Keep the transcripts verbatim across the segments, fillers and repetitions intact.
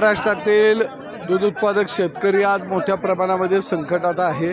महाराष्ट्रातील दूध उत्पादक शेतकरी आज मोठ्या प्रमाणामध्ये संकटात आहे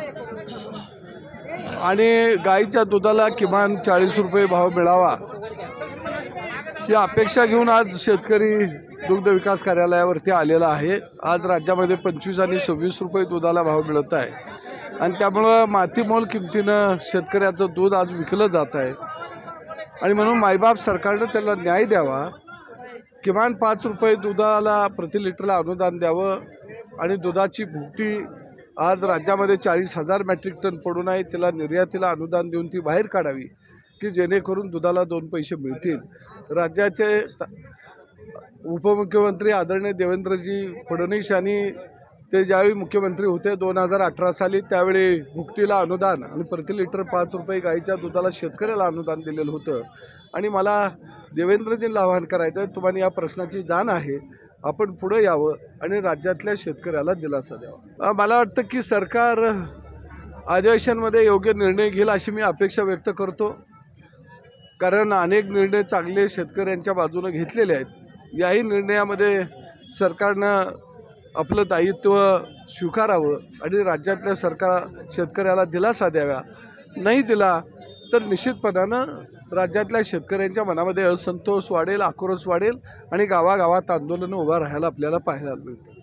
आणि गाईच्या दुधाला किमान चाळीस रुपये भाव मिळावा ही अपेक्षा घेऊन आज शेतकरी दुग्ध विकास कार्यालयावरती आलेला आहे। आज राज्यामध्ये पंचवीस आणि सव्वीस रुपये दुधाला भाव मिळत आहे आणि त्यामुळे मातीमोल किमतीनं शेतकऱ्याचं दूध आज विकलं जात आहे आणि म्हणून मायबाप सरकारने त्याला न्याय द्यावा। किमान पाच रुपये दुधाला प्रति लिटरला अनुदान द्यावं आणि दुधाची भुकटी आज राज्यामध्ये चाळीस हजार मेट्रिक टन पडून आहे, त्याला निर्यातीला अनुदान देऊन ती बाहेर काढावी की जेणेकरून दुधाला दोन पैसे मिळतील। राज्याचे उपमुख्यमंत्री आदरणीय देवेंद्रजी फडणवीस यांनी ते ज्यावेळी मुख्यमंत्री होते दोन हजार अठरा साली त्यावेळी भुकटीला अनुदान आणि प्रति लिटर पाच रुपये गाईच्या दुधाला शेतकऱ्याला अनुदान दिलेलं होतं आणि मला देवेंद्रजींना आवाहन करायचं आहे, तुम्हाला या प्रश्नाची जाण आहे, आपण पुढे यावं आणि राज्यातल्या शेतकऱ्याला दिलासा द्यावा। मला वाटतं की सरकार अधिवेशनामध्ये योग्य निर्णय घेईल अशी मी अपेक्षा व्यक्त करतो, कारण अनेक निर्णय चांगले शेतकऱ्यांच्या बाजूने घेतलेले आहेत। याही निर्णयामध्ये सरकारनं आपलं दायित्व स्वीकारावं आणि राज्यातल्या सरकार शेतकऱ्याला दिलासा द्यावा। नाही दिला तर निश्चितपणानं राज्यातल्या शेतकऱ्यांच्या मनामध्ये असंतोष वाढेल, आक्रोश वाढेल आणि गावागावात आंदोलनं उभा राहायला आपल्याला पाहायला मिळतील।